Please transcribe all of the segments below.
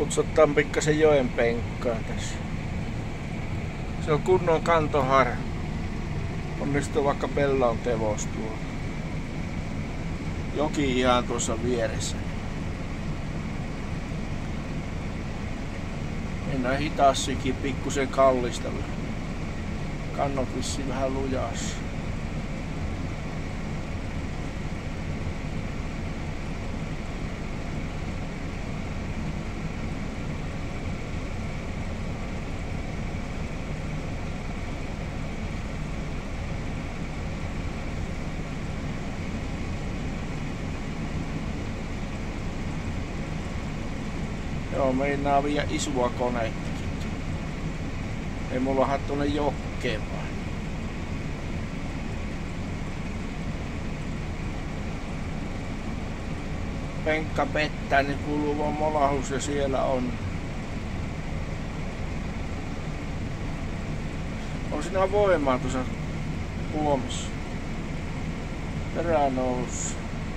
Putsottaan pikkasen joen penkkaa tässä. Se on kunnon kantohar. Onnistuu vaikka pellon tevos tuolla. Joki ihan tuossa vieressä. Mennään hitaassikin pikkusen kallista. Kannot vissiin vähän lujas. Joo, meinaa viiä isua konettakin. Ei mulla ole tuonne jokkeen vaan. Penkka pettää, niin kuuluu vaan molahus ja siellä on. On siinä voimaa tuossa huomissa. Perä nousu.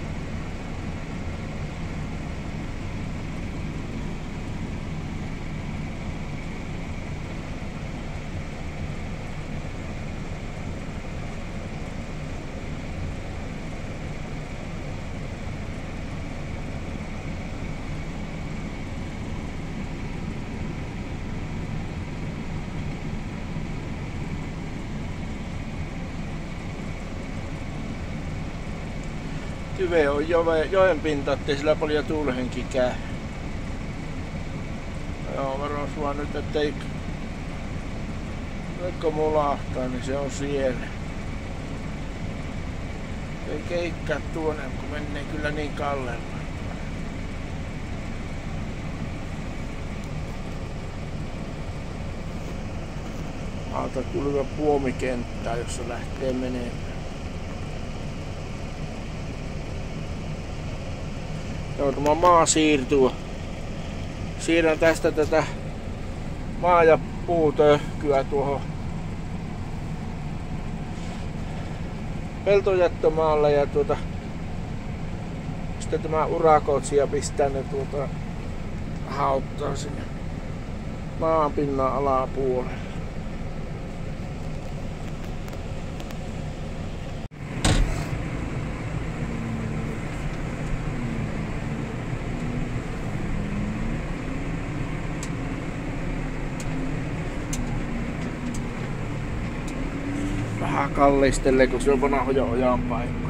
Tyve on joen pinta, ettei sillä paljon tuulehenki käy. Joo, varos vaan nyt, ettei vaikka mulahtaa, niin se on siellä. Ei keikkaa tuonne, kun menee kyllä niin kallella. Alta kulkee puomikenttää, jossa lähtee menemään. Joo, tämä maa siirtyy. Siirrän tästä tätä maa- ja puutöhkyä tuohon peltojättömaalle ja sitten tämä urakoitsija pistää ne hauttaa sinne maanpinnan alapuolelle. Vähän kallistelle, kun se on vanhoja ojan paikka.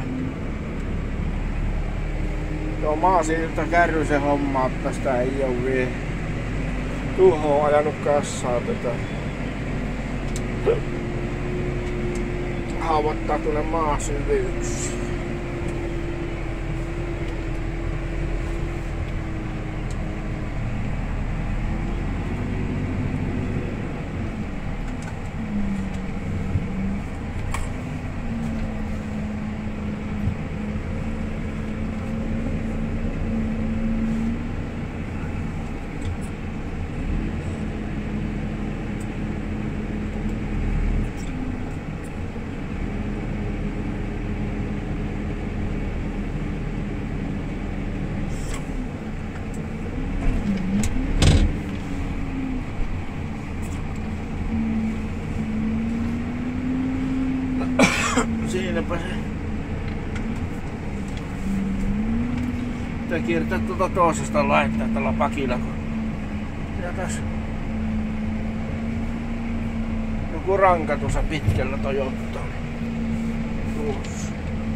Joo, maasiirto kärry se homma, että sitä ei oo vielä tuhoon ajanut kassaa tätä. Haavoittaa tuonne maasyvyyksiin. Siinäpä se. Pitää kiertää toisesta laittaa tällä pakilla. Ja tässä joku ranka tuossa pitkällä Toyota. Tuossa.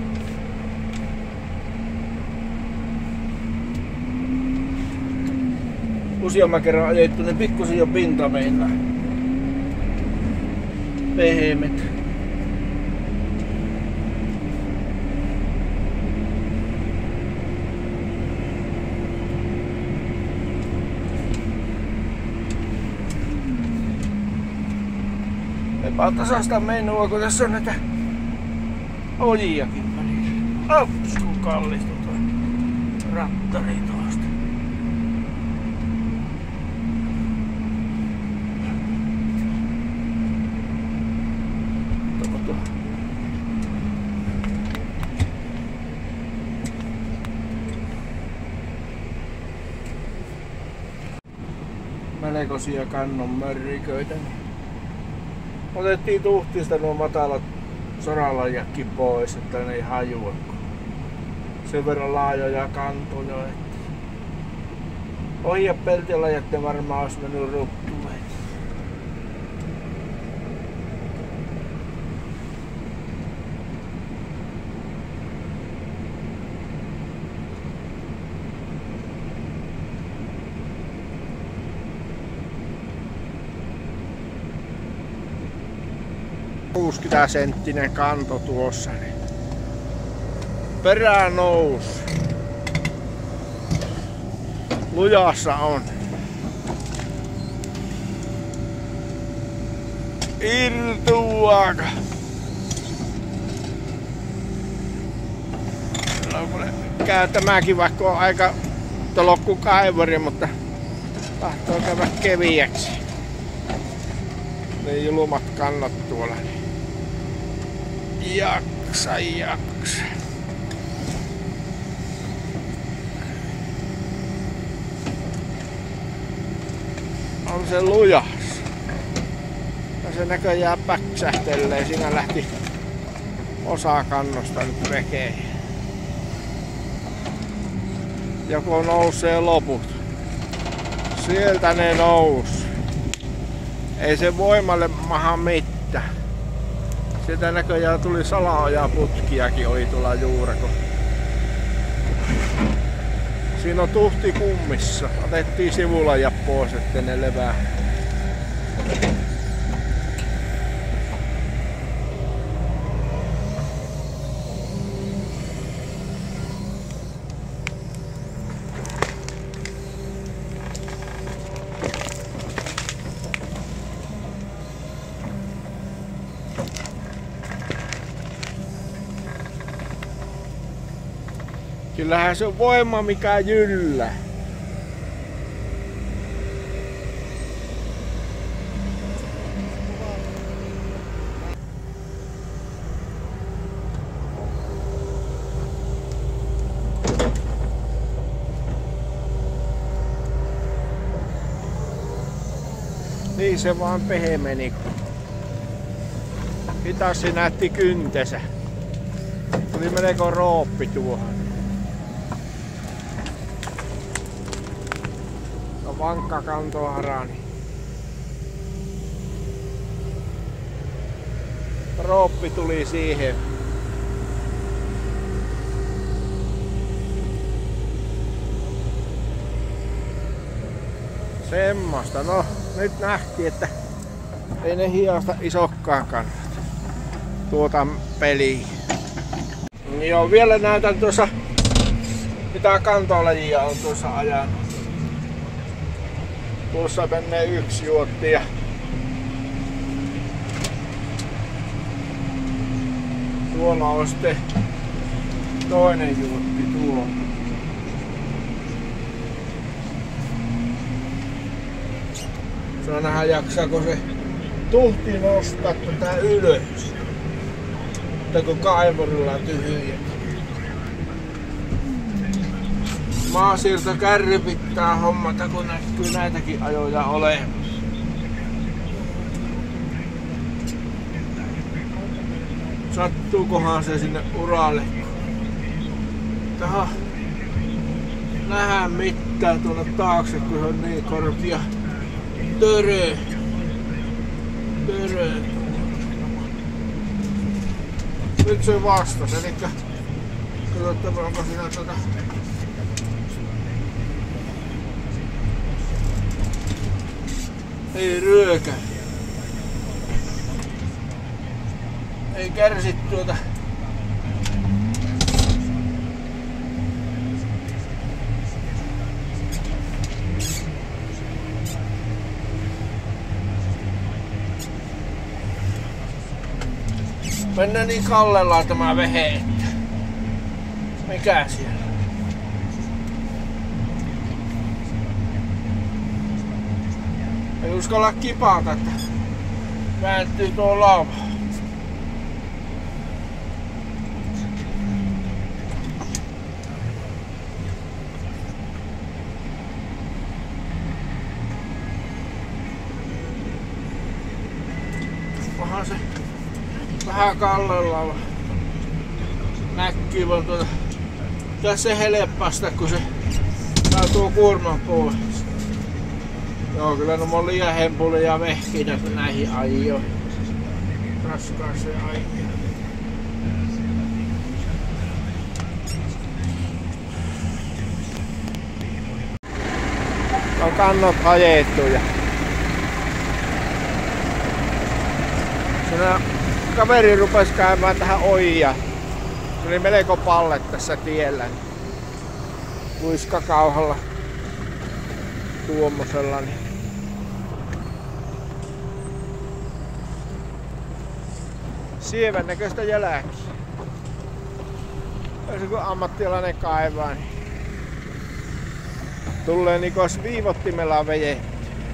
Useamman kerran ajettu, ne pikkusen jo pinta meillä. Pehmet. Tasasta menua, kun tässä on näitä ojiakin välillä. Ops, kun kallistui toi rattari tuosta. melkoisia kannon mörriköitä. Otettiin tuhtista nuo matalat soralajatkin pois, että ne ei hajua. Sen verran laajoja kantoja. Ohi ja peltilajat ne varmaan olisi mennyt ruttuun. Senttinen kanto tuossa. Perään nous. Lujassa on. Irtuaaka. Käy tämäkin vaikka on aika tolokku kaivori, mutta tahtoo käydä keviäksi. Ne julmat kannat tuolla. Jaksa. On se lujas. Ja se näköjään päksähtelee. Siinä lähti osa kannosta nyt vekeen. Joko nousee loput. Sieltä ne nous. Ei se voimalle maha mitään. Sieltä näköjään tuli salaojaputkiakin oli tuolla juureko. Siinä on tuhti kummissa. Otettiin sivulajat pois, ettei ne levää. Kyllähän se on voima mikä jyllää. Niin se vaan pehmeni. Hitassi näytti kyntensä. Tuli melko rooppi tuohon. Vankka kantoharani. Rooppi tuli siihen. Semmosta. No nyt nähtiin, että ei ne hiasta isokkaan kannata tuota peliä. Joo, vielä näytän tuossa mitä kantolajia on tuossa ajanut. Tuossa menee yksi juotti ja tuolla on sitten toinen juotti tuolla. Saa nähdä jaksaako se tuhti nostaa tätä ylös. Mutta kun kaivorilla tyhjät. Maasiirto kärry pitää hommata, kun näkyy näitäkin ajoja olemaan. Sattuukohan se sinne uralle? Taha nähdä mitään tuonne taakse, kun se on niin korkea. Törö. Nyt se vastasi, eli katsotaan onko siinä ei ryökä. Ei kärsi tuota. Mennään niin kallellaan tämä vehe, että mikä siellä? Ei uskalla kipata, että vääntyy tuo lava. vähän kallella näkyy vaan tuota. Tässä helppasta kun se tuo kuorman pois. Joo, kyllä no on liian hempulia ja vehkinä näihin ajoihin. Raskaaseen ajoihin. On kannot ajettu ja siinä kaveri rupesi käymään tähän ojia. Se oli melko palle tässä tiellä. Luiskakauhalla tuommoisella. Niin. Sievän näköistä jälkeä. Jos kun ammattilainen kaivaa, niin tulee nikos viivottimella vejetty.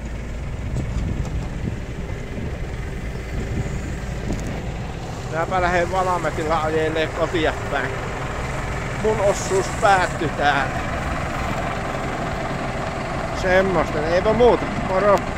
Minäpä lähden Valametilla ajelee kotia päin. Mun osuus päättyi täällä. Semmosta, eipä muuta. Moro!